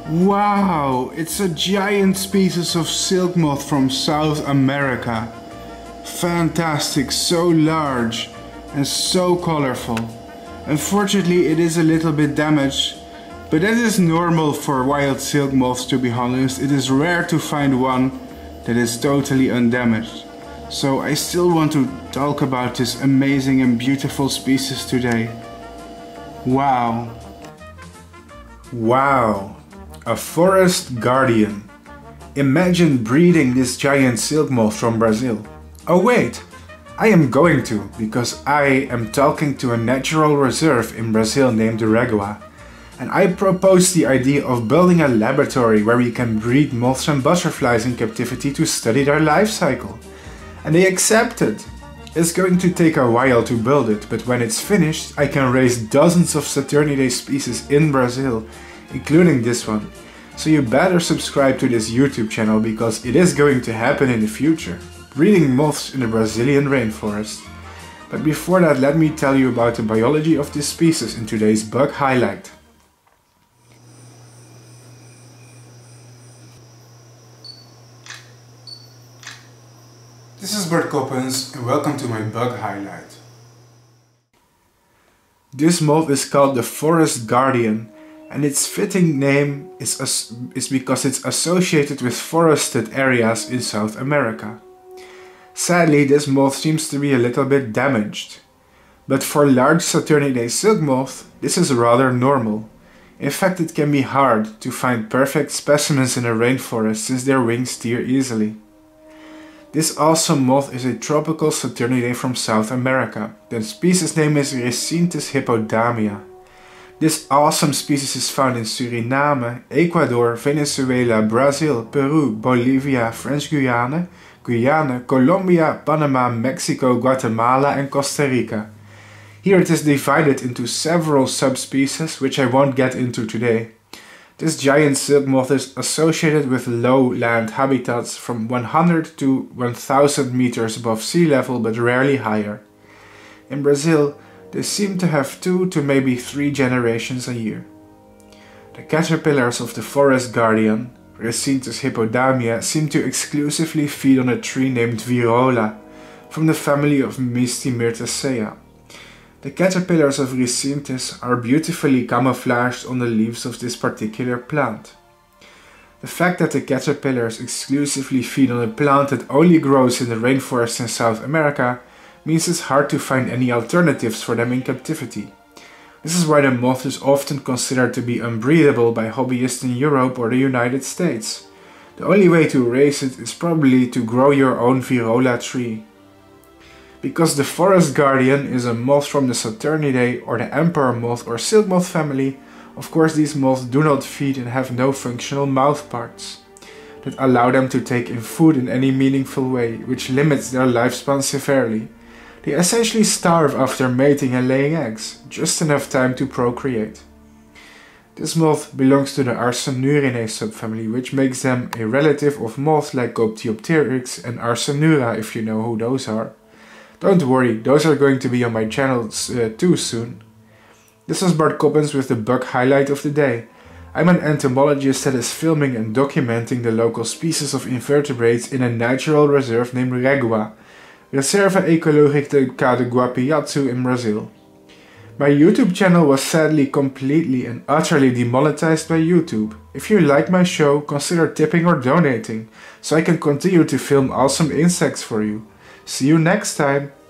Wow, it's a giant species of silk moth from South America. Fantastic, so large and so colorful. Unfortunately, it is a little bit damaged, but that is normal for wild silk moths, to be honest. It is rare to find one that is totally undamaged. So I still want to talk about this amazing and beautiful species today. Wow. Wow. A forest guardian. Imagine breeding this giant silk moth from Brazil. Oh wait, I am going to, because I am talking to a natural reserve in Brazil named REGUA. And I proposed the idea of building a laboratory where we can breed moths and butterflies in captivity to study their life cycle. And they accepted. It's going to take a while to build it, but when it's finished, I can raise dozens of Saturniidae species in Brazil, including this one. So you better subscribe to this YouTube channel because it is going to happen in the future. Breeding moths in the Brazilian rainforest. But before that, let me tell you about the biology of this species in today's bug highlight. This is Bart Coppens and welcome to my bug highlight. This moth is called the forest guardian, and its fitting name is because it's associated with forested areas in South America. Sadly, this moth seems to be a little bit damaged. But for large Saturniidae silk moth, this is rather normal. In fact, it can be hard to find perfect specimens in a rainforest since their wings tear easily. This awesome moth is a tropical Saturniidae from South America. The species name is Rhescyntis hippodamia. This awesome species is found in Suriname, Ecuador, Venezuela, Brazil, Peru, Bolivia, French Guyana, Colombia, Panama, Mexico, Guatemala and Costa Rica. Here it is divided into several subspecies, which I won't get into today. This giant silk moth is associated with lowland habitats from 100 to 1000 meters above sea level, but rarely higher. In Brazil, they seem to have 2 to maybe 3 generations a year. The caterpillars of the forest guardian, Rhescyntis hippodamia, seem to exclusively feed on a tree named Virola, from the family of Myrtaceae. The caterpillars of Rhescyntis are beautifully camouflaged on the leaves of this particular plant. The fact that the caterpillars exclusively feed on a plant that only grows in the rainforest in South America means it's hard to find any alternatives for them in captivity. This is why the moth is often considered to be unbreedable by hobbyists in Europe or the United States. The only way to raise it is probably to grow your own Virola tree. Because the forest guardian is a moth from the Saturniidae or the emperor moth or silk moth family, of course these moths do not feed and have no functional mouth parts that allow them to take in food in any meaningful way, which limits their lifespan severely. They essentially starve after mating and laying eggs, just enough time to procreate. This moth belongs to the Saturniidae subfamily, which makes them a relative of moths like Coppens and Rhescyntis, if you know who those are. Don't worry, those are going to be on my channel too soon. This is Bart Coppens with the bug highlight of the day. I'm an entomologist that is filming and documenting the local species of invertebrates in a natural reserve named REGUA, Reserva Ecológica do Guapiaçu in Brazil. My YouTube channel was sadly completely and utterly demonetized by YouTube. If you like my show, consider tipping or donating, so I can continue to film awesome insects for you. See you next time!